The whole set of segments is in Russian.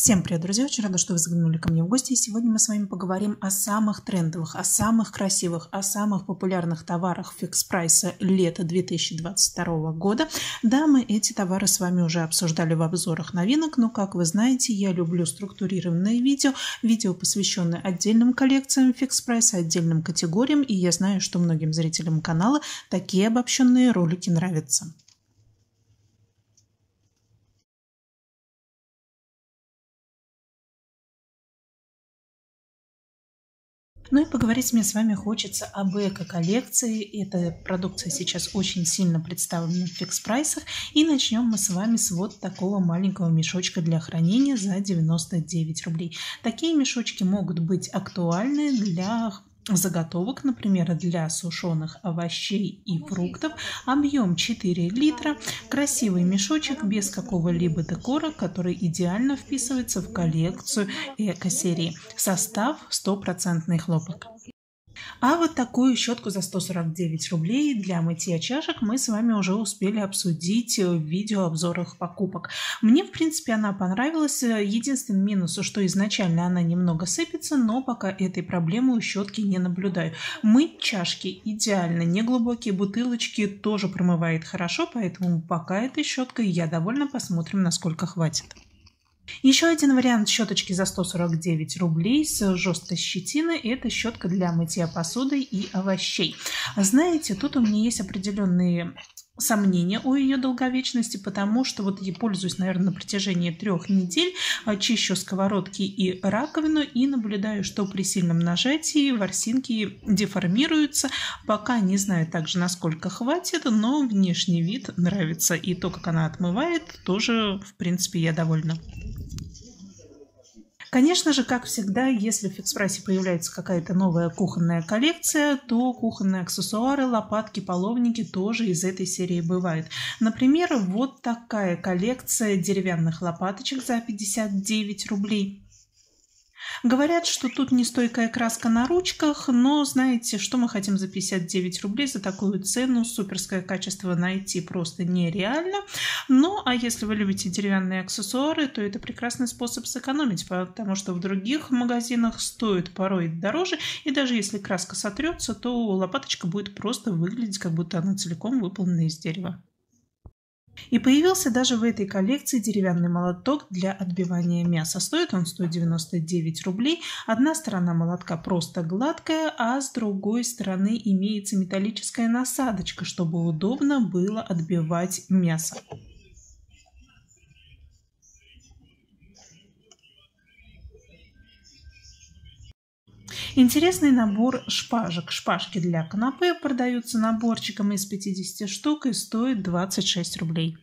Всем привет, друзья! Очень рада, что вы заглянули ко мне в гости. И сегодня мы с вами поговорим о самых трендовых, о самых красивых, о самых популярных товарах фикс прайса лета 2022 года. Да, мы эти товары с вами уже обсуждали в обзорах новинок, но, как вы знаете, я люблю структурированные видео, посвященные отдельным коллекциям фикс прайса, отдельным категориям, и я знаю, что многим зрителям канала такие обобщенные ролики нравятся. Ну и поговорить мне с вами хочется об эко-коллекции. Эта продукция сейчас очень сильно представлена в фикс-прайсах. И начнем мы с вами с вот такого маленького мешочка для хранения за 99 рублей. Такие мешочки могут быть актуальны для заготовок, например, для сушеных овощей и фруктов. Объем 4 литра. Красивый мешочек без какого-либо декора, который идеально вписывается в коллекцию эко-серии. Состав 100% хлопок. А вот такую щетку за 149 рублей для мытья чашек мы с вами уже успели обсудить в видеообзорах покупок. Мне, в принципе, она понравилась. Единственный минус, что изначально она немного сыпется, но пока этой проблемы у щетки не наблюдаю. Мыть чашки идеально, неглубокие бутылочки тоже промывает хорошо, поэтому пока этой щеткой я довольна. Посмотрим, насколько хватит. Еще один вариант щеточки за 149 рублей с жесткой щетиной – это щетка для мытья посуды и овощей. Знаете, тут у меня есть определенные сомнения о ее долговечности, потому что вот я пользуюсь, наверное, на протяжении 3 недель, чищу сковородки и раковину и наблюдаю, что при сильном нажатии ворсинки деформируются. Пока не знаю также, насколько хватит, но внешний вид нравится, и то, как она отмывает, тоже, в принципе, я довольна. Конечно же, как всегда, если в фикс-прайсе появляется какая-то новая кухонная коллекция, то кухонные аксессуары, лопатки, половники тоже из этой серии бывают. Например, вот такая коллекция деревянных лопаточек за 59 рублей. Говорят, что тут нестойкая краска на ручках, но знаете, что мы хотим за 59 рублей, за такую цену суперское качество найти просто нереально. Ну, а если вы любите деревянные аксессуары, то это прекрасный способ сэкономить, потому что в других магазинах стоит порой дороже, и даже если краска сотрется, то лопаточка будет просто выглядеть, как будто она целиком выполнена из дерева. И появился даже в этой коллекции деревянный молоток для отбивания мяса. Стоит он 199 рублей. Одна сторона молотка просто гладкая, а с другой стороны имеется металлическая насадочка, чтобы удобно было отбивать мясо. Интересный набор шпажек. Шпажки для канапе продаются наборчиком из 50 штук и стоит 26 рублей.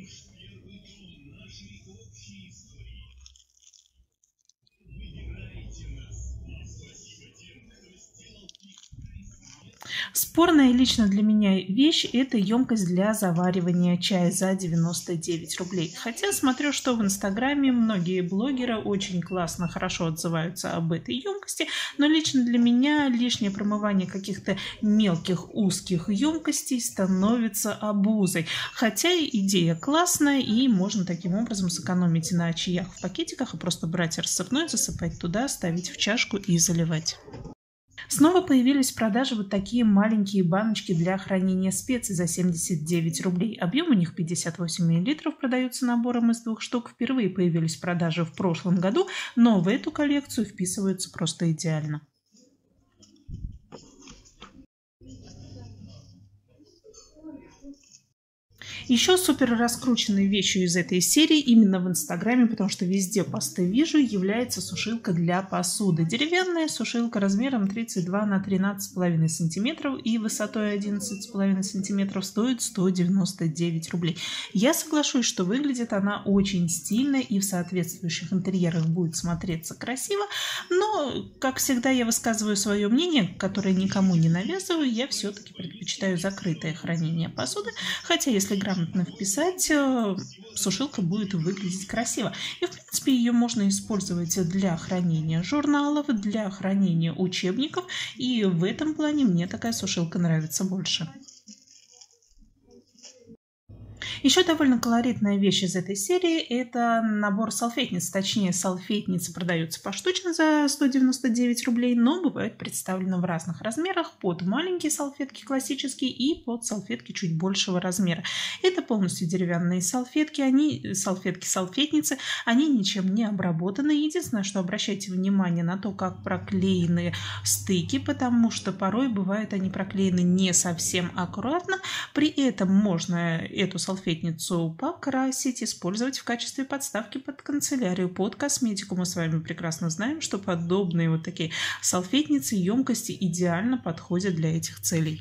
Спорная лично для меня вещь – это емкость для заваривания чая за 99 рублей. Хотя смотрю, что в Инстаграме многие блогеры очень классно, хорошо отзываются об этой емкости, но лично для меня лишнее промывание каких-то мелких узких емкостей становится обузой. Хотя идея классная, и можно таким образом сэкономить на чаях в пакетиках и просто брать рассыпной, засыпать туда, ставить в чашку и заливать. Снова появились в продаже вот такие маленькие баночки для хранения специй за 79 рублей. Объем у них 58 мл, продаются набором из 2 штук. Впервые появились в продаже в прошлом году, но в эту коллекцию вписываются просто идеально. Еще супер раскрученной вещью из этой серии именно в Инстаграме, потому что везде посты вижу, является сушилка для посуды. Деревянная сушилка размером 32 на 13,5 см и высотой 11,5 см стоит 199 рублей. Я соглашусь, что выглядит она очень стильно и в соответствующих интерьерах будет смотреться красиво, но, как всегда, я высказываю свое мнение, которое никому не навязываю, я все-таки предпочитаю закрытое хранение посуды, хотя если грамотно вписать, сушилка будет выглядеть красиво. И, в принципе, ее можно использовать для хранения журналов, для хранения учебников, и в этом плане мне такая сушилка нравится больше. Еще довольно колоритная вещь из этой серии – это набор салфетниц. Точнее, салфетницы продаются поштучно за 199 рублей, но бывают представлены в разных размерах: под маленькие салфетки классические и под салфетки чуть большего размера. Это полностью деревянные салфетки, салфетки-салфетницы, они ничем не обработаны. Единственное, что обращайте внимание на то, как проклеены стыки, потому что порой бывает они проклеены не совсем аккуратно. При этом можно эту салфетницу покрасить, использовать в качестве подставки под канцелярию, под косметику. Мы с вами прекрасно знаем, что подобные вот такие салфетницы, емкости идеально подходят для этих целей.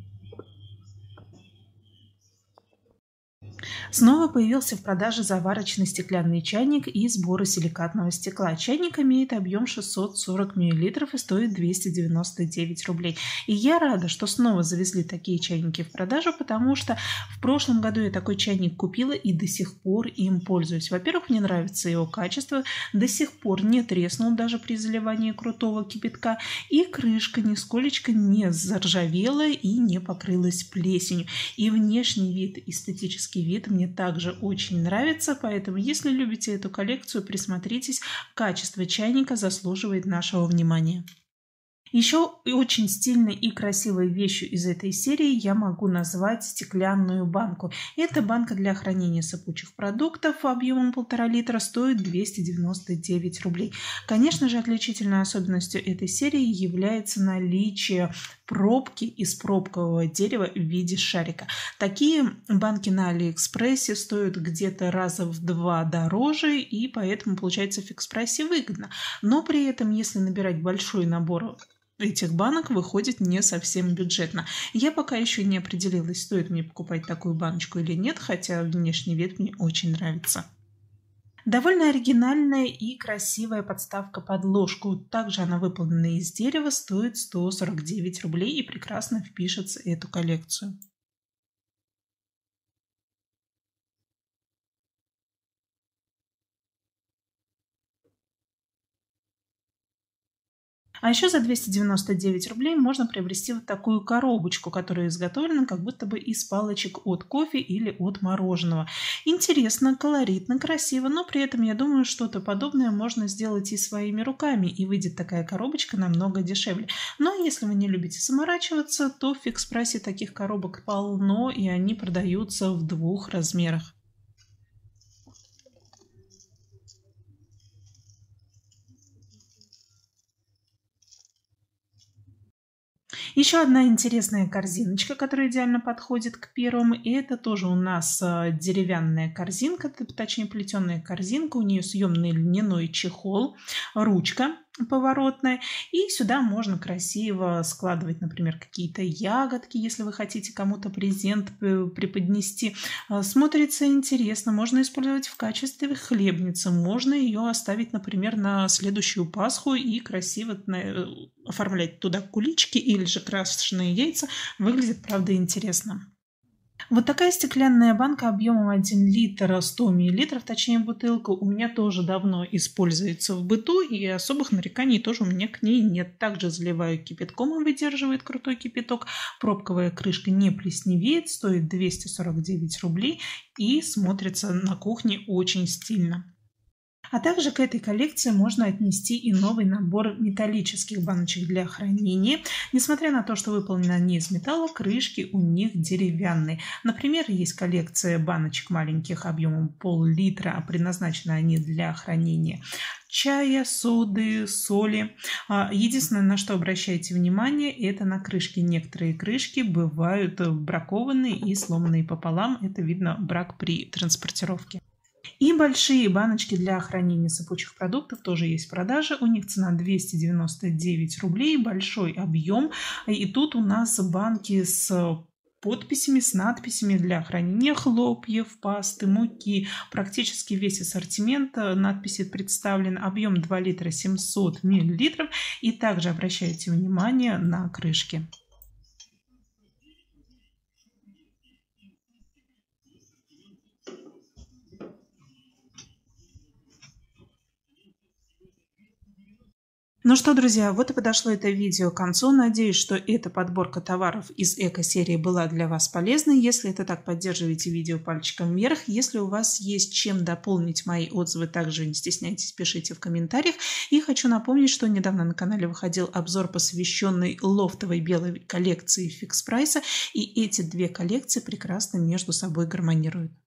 Снова появился в продаже заварочный стеклянный чайник из боросиликатного стекла. Чайник имеет объем 640 мл и стоит 299 рублей. И я рада, что снова завезли такие чайники в продажу, потому что в прошлом году я такой чайник купила и до сих пор им пользуюсь. Во-первых, мне нравится его качество, до сих пор не треснул даже при заливании крутого кипятка, и крышка нисколечко не заржавела и не покрылась плесенью. И внешний вид, эстетический вид мне также очень нравится, поэтому если любите эту коллекцию, присмотритесь, качество чайника заслуживает нашего внимания. Еще очень стильной и красивой вещью из этой серии я могу назвать стеклянную банку. Эта банка для хранения сыпучих продуктов объемом 1,5 литра стоит 299 рублей. Конечно же, отличительной особенностью этой серии является наличие пробки из пробкового дерева в виде шарика. Такие банки на Алиэкспрессе стоят где-то раза в 2 дороже, и поэтому получается в фикс-прайсе выгодно. Но при этом, если набирать большой набор этих банок, выходит не совсем бюджетно. Я пока еще не определилась, стоит мне покупать такую баночку или нет, хотя внешний вид мне очень нравится. Довольно оригинальная и красивая подставка под ложку. Также она выполнена из дерева, стоит 149 рублей и прекрасно впишется в эту коллекцию. А еще за 299 рублей можно приобрести вот такую коробочку, которая изготовлена как будто бы из палочек от кофе или от мороженого. Интересно, колоритно, красиво, но при этом я думаю, что-то подобное можно сделать и своими руками, и выйдет такая коробочка намного дешевле. Но если вы не любите заморачиваться, то в фикс-прайсе таких коробок полно, и они продаются в 2 размерах. Еще одна интересная корзиночка, которая идеально подходит к первым, это тоже у нас деревянная корзинка, точнее плетеная корзинка, у нее съемный льняной чехол, ручка поворотная, и сюда можно красиво складывать, например, какие-то ягодки, если вы хотите кому-то презент преподнести. Смотрится интересно, можно использовать в качестве хлебницы, можно ее оставить, например, на следующую Пасху и красиво оформлять туда кулички или же красочные яйца. Выглядит, правда, интересно. Вот такая стеклянная банка объемом 1 литр 100 миллилитров, точнее бутылка, у меня тоже давно используется в быту, и особых нареканий тоже у меня к ней нет. Также заливаю кипятком, и выдерживает крутой кипяток. Пробковая крышка не плесневеет, стоит 249 рублей и смотрится на кухне очень стильно. А также к этой коллекции можно отнести и новый набор металлических баночек для хранения. Несмотря на то, что выполнены они из металла, крышки у них деревянные. Например, есть коллекция баночек маленьких объемом пол-литра, а предназначены они для хранения чая, соды, соли. Единственное, на что обращайте внимание, это на крышки. Некоторые крышки бывают бракованные и сломанные пополам. Это видно брак при транспортировке. И большие баночки для хранения сыпучих продуктов тоже есть в продаже. У них цена 299 рублей, большой объем. И тут у нас банки с подписями, с надписями для хранения хлопьев, пасты, муки. Практически весь ассортимент надписи представлен. Объем 2 литра 700 миллилитров. И также обращайте внимание на крышки. Ну что, друзья, вот и подошло это видео к концу. Надеюсь, что эта подборка товаров из эко-серии была для вас полезной. Если это так, поддерживайте видео пальчиком вверх. Если у вас есть чем дополнить мои отзывы, также не стесняйтесь, пишите в комментариях. И хочу напомнить, что недавно на канале выходил обзор, посвященный лофтовой белой коллекции Fix Price. И эти две коллекции прекрасно между собой гармонируют.